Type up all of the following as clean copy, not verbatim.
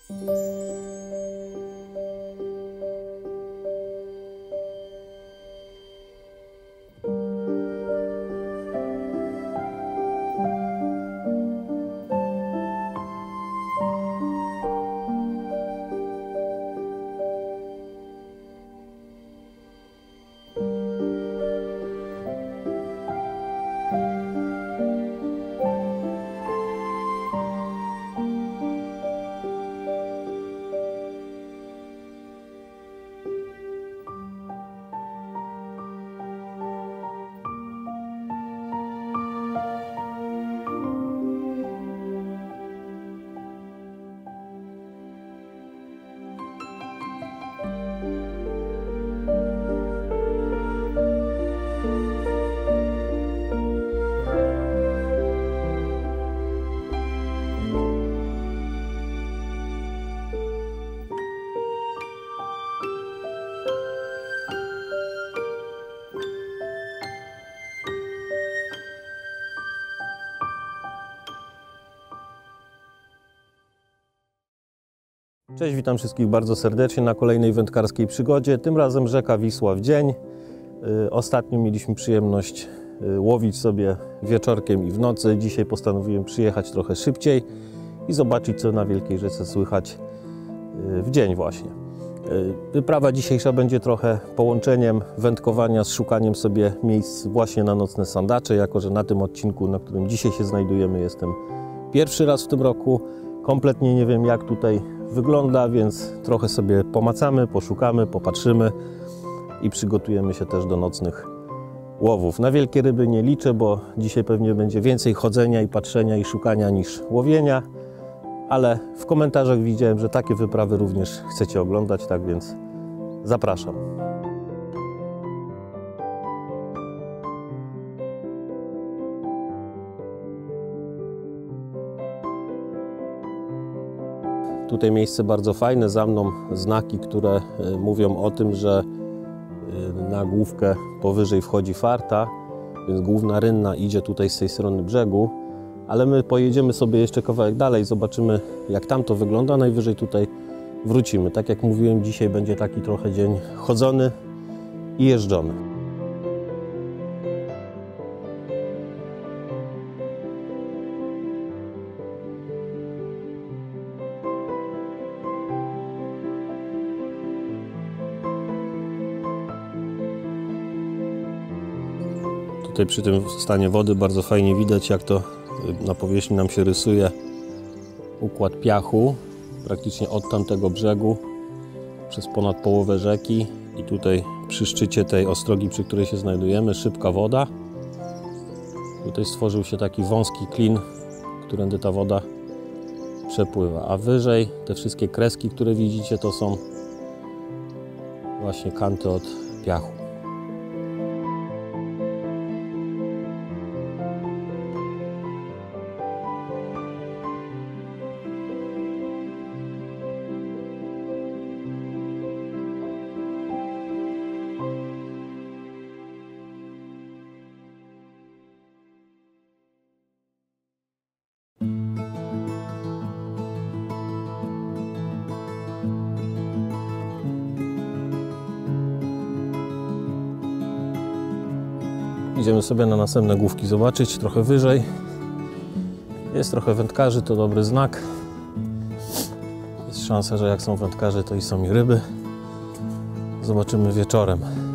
Cześć, witam wszystkich bardzo serdecznie na kolejnej wędkarskiej przygodzie. Tym razem rzeka Wisła w dzień. Ostatnio mieliśmy przyjemność łowić sobie wieczorkiem i w nocy. Dzisiaj postanowiłem przyjechać trochę szybciej i zobaczyć, co na Wielkiej Rzece słychać w dzień właśnie. Wyprawa dzisiejsza będzie trochę połączeniem wędkowania z szukaniem sobie miejsc właśnie na nocne sandacze, jako że na tym odcinku, na którym dzisiaj się znajdujemy, jestem pierwszy raz w tym roku. Kompletnie nie wiem, jak tutaj wygląda, więc trochę sobie pomacamy, poszukamy, popatrzymy i przygotujemy się też do nocnych łowów. Na wielkie ryby nie liczę, bo dzisiaj pewnie będzie więcej chodzenia i patrzenia i szukania niż łowienia, ale w komentarzach widziałem, że takie wyprawy również chcecie oglądać, tak więc zapraszam. Tutaj miejsce bardzo fajne, za mną znaki, które mówią o tym, że na główkę powyżej wchodzi farta, więc główna rynna idzie tutaj z tej strony brzegu, ale my pojedziemy sobie jeszcze kawałek dalej, zobaczymy, jak tam to wygląda, najwyżej tutaj wrócimy. Tak jak mówiłem, dzisiaj będzie taki trochę dzień chodzony i jeżdżony. Tutaj przy tym stanie wody bardzo fajnie widać, jak to na powierzchni nam się rysuje układ piachu praktycznie od tamtego brzegu przez ponad połowę rzeki i tutaj przy szczycie tej ostrogi, przy której się znajdujemy, szybka woda. Tutaj stworzył się taki wąski klin, którędy ta woda przepływa, a wyżej te wszystkie kreski, które widzicie, to są właśnie kanty od piachu. Idziemy sobie na następne główki zobaczyć, trochę wyżej. Jest trochę wędkarzy, to dobry znak. Jest szansa, że jak są wędkarze, to i są i ryby. Zobaczymy wieczorem.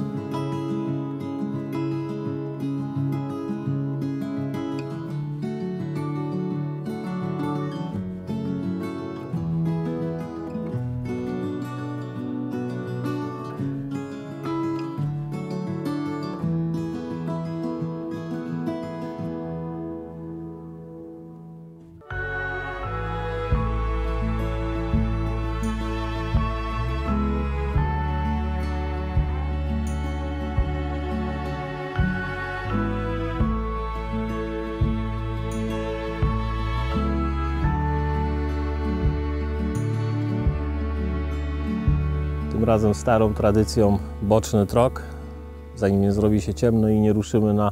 Tym razem starą tradycją boczny trok, zanim nie zrobi się ciemno i nie ruszymy na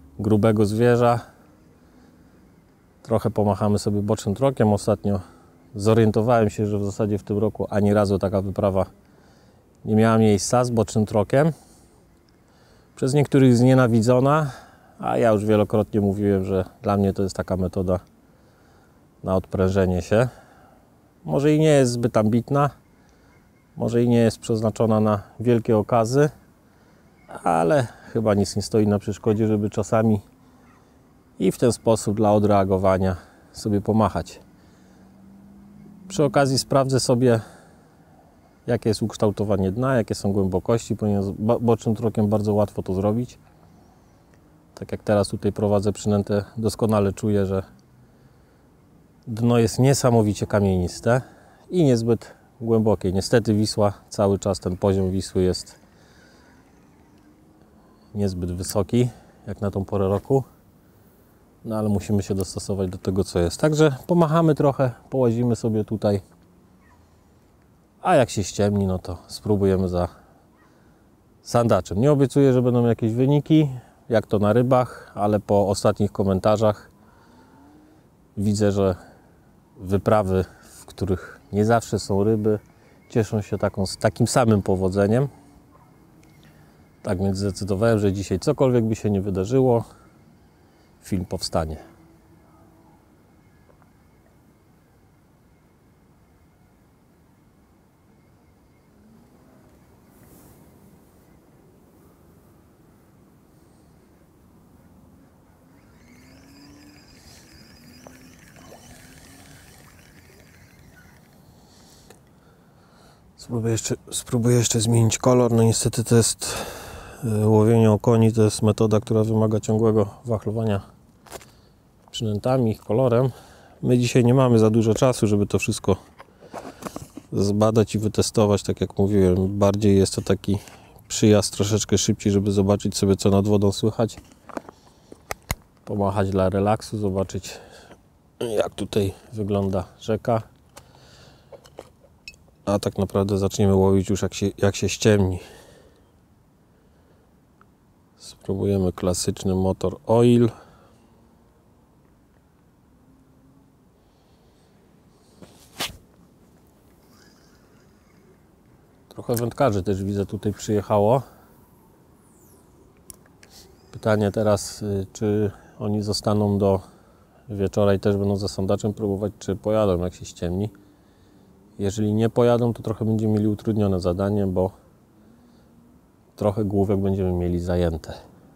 grubego zwierza. Trochę pomachamy sobie bocznym trokiem. Ostatnio zorientowałem się, że w zasadzie w tym roku ani razu taka wyprawa nie miała miejsca z bocznym trokiem. Przez niektórych znienawidzona, a ja już wielokrotnie mówiłem, że dla mnie to jest taka metoda na odprężenie się. Może i nie jest zbyt ambitna, może i nie jest przeznaczona na wielkie okazy, ale chyba nic nie stoi na przeszkodzie, żeby czasami i w ten sposób dla odreagowania sobie pomachać. Przy okazji sprawdzę sobie, jakie jest ukształtowanie dna, jakie są głębokości, ponieważ bocznym trokiem bardzo łatwo to zrobić. Tak jak teraz tutaj prowadzę przynętę, doskonale czuję, że dno jest niesamowicie kamieniste i niezbyt głębokie. Niestety Wisła, cały czas ten poziom Wisły jest niezbyt wysoki, jak na tą porę roku. No ale musimy się dostosować do tego, co jest. Także pomachamy trochę, połazimy sobie tutaj. A jak się ściemni, no to spróbujemy za sandaczem. Nie obiecuję, że będą jakieś wyniki, jak to na rybach, ale po ostatnich komentarzach widzę, że wyprawy, w których nie zawsze są ryby, cieszą się takim samym powodzeniem. Tak więc zdecydowałem, że dzisiaj cokolwiek by się nie wydarzyło, film powstanie. Spróbuję jeszcze zmienić kolor. No niestety to jest łowienie okoni, to jest metoda, która wymaga ciągłego wachlowania przynętami, kolorem. My dzisiaj nie mamy za dużo czasu, żeby to wszystko zbadać i wytestować. Tak jak mówiłem, bardziej jest to taki przyjazd troszeczkę szybciej, żeby zobaczyć sobie, co nad wodą słychać. Pomachać dla relaksu, zobaczyć, jak tutaj wygląda rzeka. A tak naprawdę zaczniemy łowić już jak się ściemni. Spróbujemy klasyczny motor oil. Trochę wędkarzy też widzę tutaj przyjechało. Pytanie teraz, czy oni zostaną do wieczora i też będą za sondaczem próbować, czy pojadą jak się ściemni. Jeżeli nie pojadą, to trochę będziemy mieli utrudnione zadanie, bo trochę główek będziemy mieli zajęte.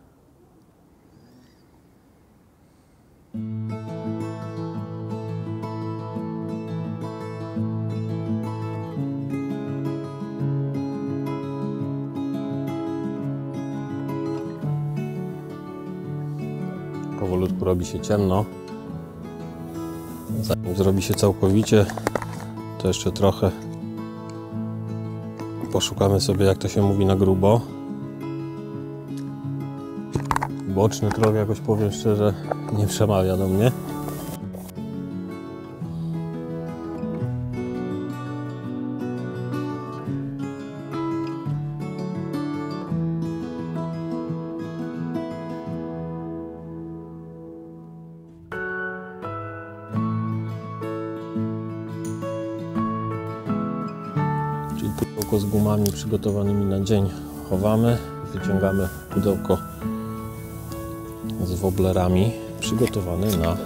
Powolutku robi się ciemno. Zanim zrobi się całkowicie, to jeszcze trochę poszukamy sobie, jak to się mówi, na grubo. Boczny trop, jakoś powiem szczerze, nie przemawia do mnie. Pudełko z gumami przygotowanymi na dzień chowamy, wyciągamy pudełko z woblerami przygotowany na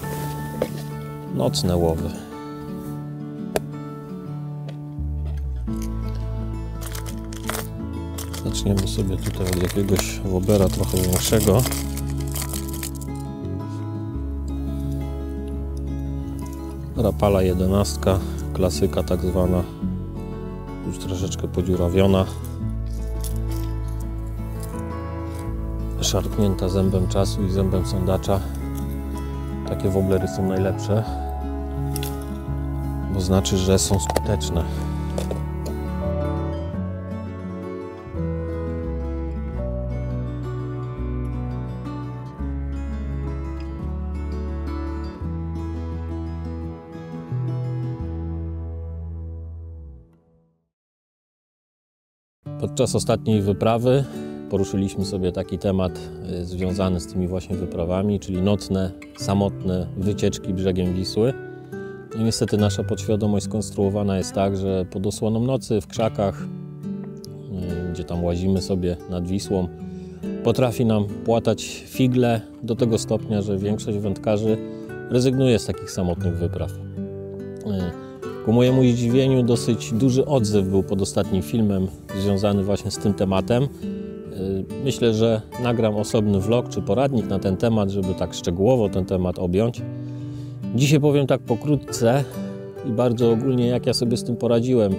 nocne łowy. Zaczniemy sobie tutaj od jakiegoś woblera trochę większego. Rapala 11, klasyka tak zwana, już troszeczkę podziurawiona, szarpnięta zębem czasu i zębem sondacza. Takie woblery są najlepsze, bo znaczy, że są skuteczne. Podczas ostatniej wyprawy poruszyliśmy sobie taki temat związany z tymi właśnie wyprawami, czyli nocne, samotne wycieczki brzegiem Wisły. No niestety nasza podświadomość skonstruowana jest tak, że pod osłoną nocy w krzakach, gdzie tam łazimy sobie nad Wisłą, potrafi nam płatać figle do tego stopnia, że większość wędkarzy rezygnuje z takich samotnych wypraw. Ku mojemu zdziwieniu dosyć duży odzew był pod ostatnim filmem związany właśnie z tym tematem. Myślę, że nagram osobny vlog czy poradnik na ten temat, żeby tak szczegółowo ten temat objąć. Dzisiaj powiem tak pokrótce i bardzo ogólnie, jak ja sobie z tym poradziłem.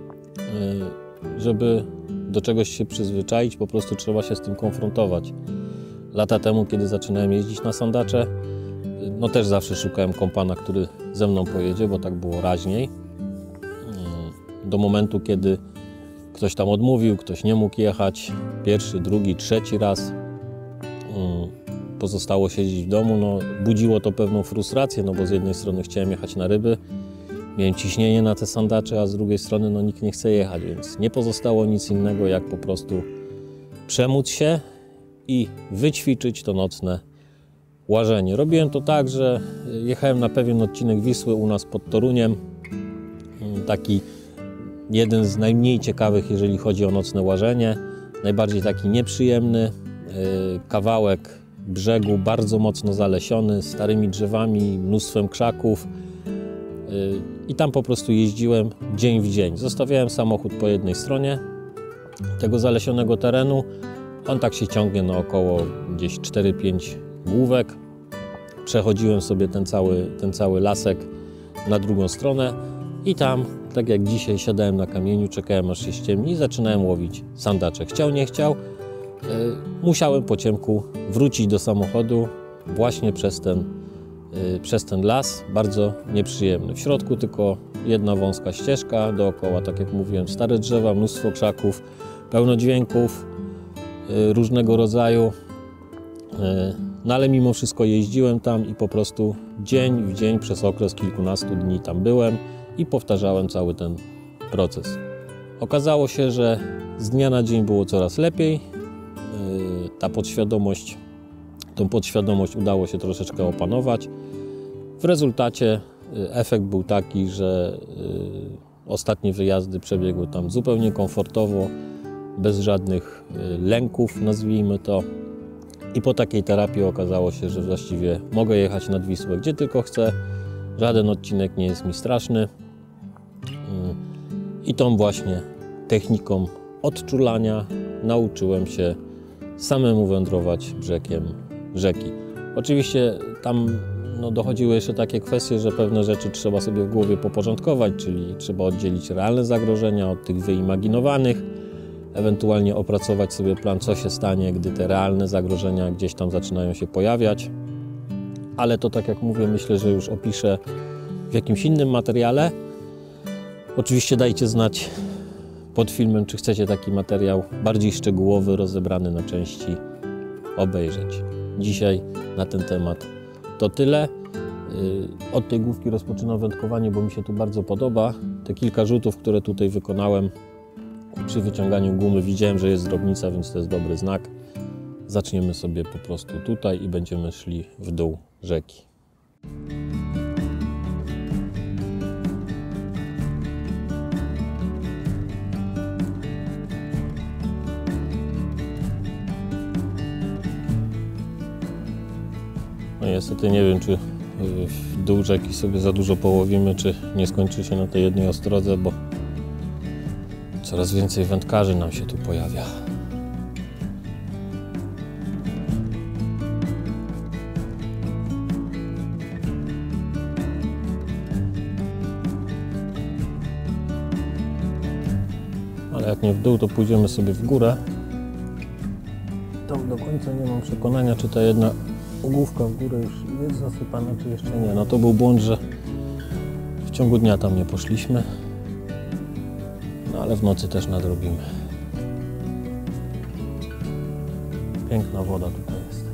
Żeby do czegoś się przyzwyczaić, po prostu trzeba się z tym konfrontować. Lata temu, kiedy zaczynałem jeździć na sandacze, no też zawsze szukałem kompana, który ze mną pojedzie, bo tak było raźniej. Do momentu, kiedy ktoś tam odmówił, ktoś nie mógł jechać, pierwszy, drugi, trzeci raz pozostało siedzieć w domu, no budziło to pewną frustrację, no bo z jednej strony chciałem jechać na ryby, miałem ciśnienie na te sandacze, a z drugiej strony no nikt nie chce jechać, więc nie pozostało nic innego, jak po prostu przemóc się i wyćwiczyć to nocne łażenie. Robiłem to tak, że jechałem na pewien odcinek Wisły u nas pod Toruniem, taki jeden z najmniej ciekawych, jeżeli chodzi o nocne łażenie, najbardziej taki nieprzyjemny, kawałek brzegu bardzo mocno zalesiony, starymi drzewami, mnóstwem krzaków i tam po prostu jeździłem dzień w dzień. Zostawiałem samochód po jednej stronie tego zalesionego terenu, on tak się ciągnie naokoło gdzieś 4-5 główek. Przechodziłem sobie ten cały lasek na drugą stronę i tam, tak jak dzisiaj, siadałem na kamieniu, czekałem aż się ściemni i zaczynałem łowić sandacze. Chciał, nie chciał, musiałem po ciemku wrócić do samochodu właśnie przez ten las, bardzo nieprzyjemny. W środku tylko jedna wąska ścieżka, dookoła, tak jak mówiłem, stare drzewa, mnóstwo krzaków, pełno dźwięków różnego rodzaju. No ale mimo wszystko jeździłem tam i po prostu dzień w dzień przez okres kilkunastu dni tam byłem i powtarzałem cały ten proces. Okazało się, że z dnia na dzień było coraz lepiej. Tą podświadomość udało się troszeczkę opanować. W rezultacie efekt był taki, że ostatnie wyjazdy przebiegły tam zupełnie komfortowo, bez żadnych lęków, nazwijmy to. I po takiej terapii okazało się, że właściwie mogę jechać nad Wisłę gdzie tylko chcę. Żaden odcinek nie jest mi straszny. I tą właśnie techniką odczulania nauczyłem się samemu wędrować brzegiem rzeki. Oczywiście tam dochodziły jeszcze takie kwestie, że pewne rzeczy trzeba sobie w głowie poporządkować, czyli trzeba oddzielić realne zagrożenia od tych wyimaginowanych, ewentualnie opracować sobie plan, co się stanie, gdy te realne zagrożenia gdzieś tam zaczynają się pojawiać. Ale to, tak jak mówię, myślę, że już opiszę w jakimś innym materiale. Oczywiście dajcie znać pod filmem, czy chcecie taki materiał bardziej szczegółowy, rozebrany na części, obejrzeć. Dzisiaj na ten temat to tyle. Od tej główki rozpoczynam wędkowanie, bo mi się tu bardzo podoba. Te kilka rzutów, które tutaj wykonałem przy wyciąganiu gumy, widziałem, że jest drobnica, więc to jest dobry znak. Zaczniemy sobie po prostu tutaj i będziemy szli w dół rzeki. No niestety nie wiem, czy w dół rzeki sobie za dużo połowimy, czy nie skończy się na tej jednej ostrodze, bo coraz więcej wędkarzy nam się tu pojawia. Ale jak nie w dół, to pójdziemy sobie w górę. Tam do końca nie mam przekonania, czy ta jedna główka w górę już jest zasypana, czy jeszcze nie. No to był błąd, że w ciągu dnia tam nie poszliśmy. No ale w nocy też nadrobimy. Piękna woda tutaj jest.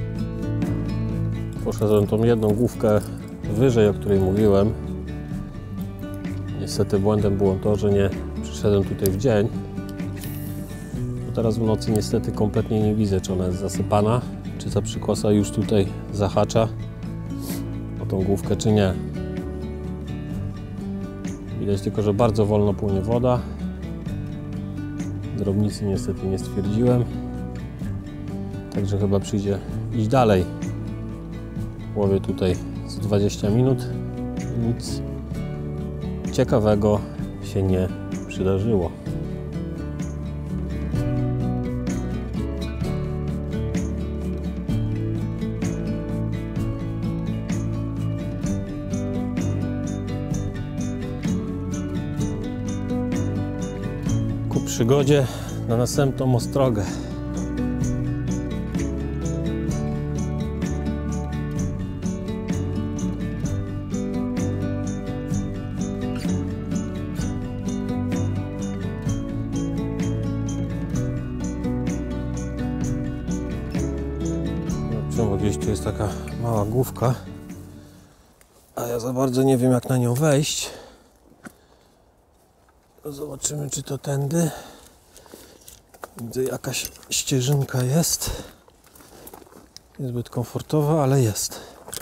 Poszedłem tą jedną główkę wyżej, o której mówiłem. Niestety błędem było to, że nie przyszedłem tutaj w dzień. Bo teraz w nocy niestety kompletnie nie widzę, czy ona jest zasypana, czy ta przykosa już tutaj zahacza o tą główkę, czy nie. Widać tylko, że bardzo wolno płynie woda. Drobnicy niestety nie stwierdziłem. Także chyba przyjdzie iść dalej. Łowię tutaj z 20 minut. Nic ciekawego się nie przydarzyło. Ku przygodzie na następną ostrogę. Gdzieś tu jest taka mała główka, a ja za bardzo nie wiem, jak na nią wejść. Zobaczymy, czy to tędy. Widzę, jakaś ścieżynka jest. Niezbyt komfortowa, ale jest.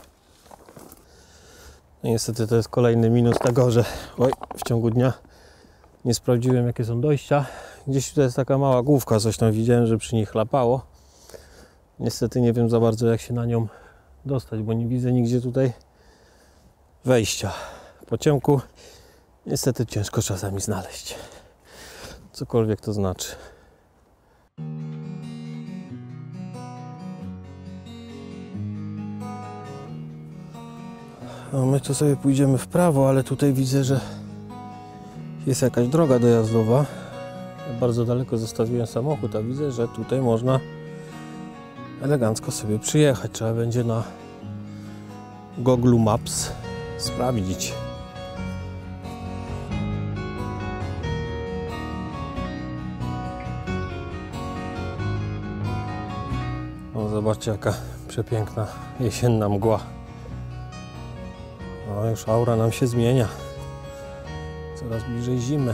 No niestety to jest kolejny minus tego, że w ciągu dnia nie sprawdziłem, jakie są dojścia. Gdzieś tutaj jest taka mała główka, coś tam widziałem, że przy niej chlapało. Niestety nie wiem za bardzo, jak się na nią dostać, bo nie widzę nigdzie tutaj wejścia. Po ciemku niestety ciężko czasami znaleźć. Cokolwiek to znaczy. No my tu sobie pójdziemy w prawo, ale tutaj widzę, że jest jakaś droga dojazdowa. Ja bardzo daleko zostawiłem samochód, a widzę, że tutaj można elegancko sobie przyjechać. Trzeba będzie na Google Maps sprawdzić. O, zobaczcie, jaka przepiękna jesienna mgła. No, już aura nam się zmienia. Coraz bliżej zimy.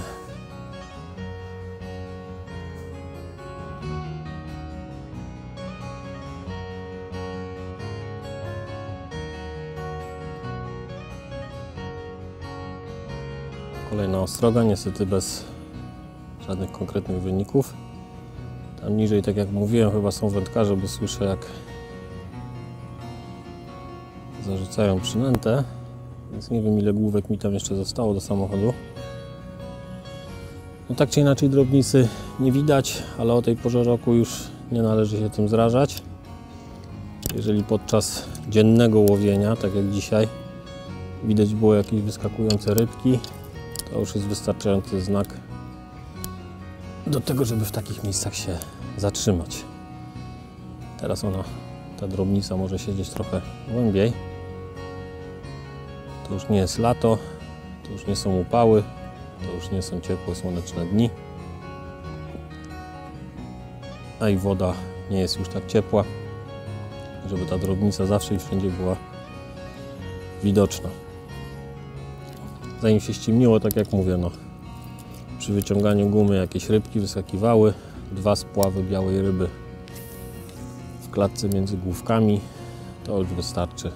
Kolejna ostroga, niestety bez żadnych konkretnych wyników. Tam niżej, tak jak mówiłem, chyba są wędkarze, bo słyszę, jak zarzucają przynętę. Więc nie wiem, ile główek mi tam jeszcze zostało do samochodu. No tak czy inaczej drobnicy nie widać, ale o tej porze roku już nie należy się tym zrażać. Jeżeli podczas dziennego łowienia, tak jak dzisiaj, widać było jakieś wyskakujące rybki, to już jest wystarczający znak do tego, żeby w takich miejscach się zatrzymać. Teraz ta drobnica może siedzieć trochę głębiej. To już nie jest lato, to już nie są upały, to już nie są ciepłe, słoneczne dni. A i woda nie jest już tak ciepła, żeby ta drobnica zawsze i wszędzie była widoczna. Zanim się ściemniło, tak jak mówię, przy wyciąganiu gumy jakieś rybki wyskakiwały, 2 spławy białej ryby w klatce między główkami, to już wystarczy.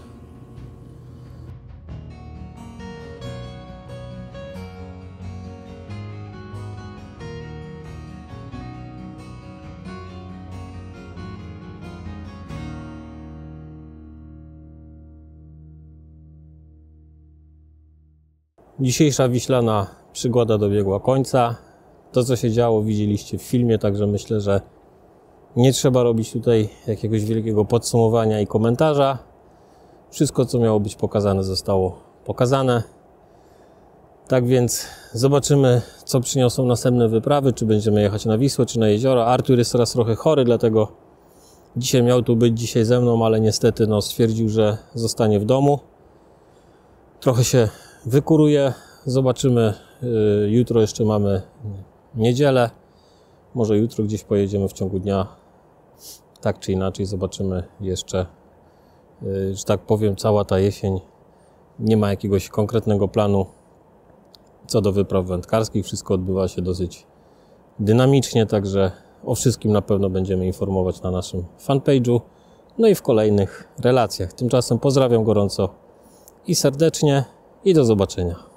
Dzisiejsza wiślana przygoda dobiegła końca. To, co się działo, widzieliście w filmie, także myślę, że nie trzeba robić tutaj jakiegoś wielkiego podsumowania i komentarza. Wszystko, co miało być pokazane, zostało pokazane. Tak więc zobaczymy, co przyniosą następne wyprawy, czy będziemy jechać na Wisłę, czy na jezioro. Artur jest teraz trochę chory, dlatego dzisiaj miał tu być dzisiaj ze mną, ale niestety stwierdził, że zostanie w domu. Trochę się wykuruje. Zobaczymy. Jutro jeszcze mamy niedzielę. Może jutro gdzieś pojedziemy w ciągu dnia. Tak czy inaczej zobaczymy jeszcze, że tak powiem, cała ta jesień nie ma jakiegoś konkretnego planu, Co do wypraw wędkarskich, wszystko odbywa się dosyć dynamicznie, także o wszystkim na pewno będziemy informować na naszym fanpage'u, no i w kolejnych relacjach. Tymczasem pozdrawiam gorąco i serdecznie i do zobaczenia.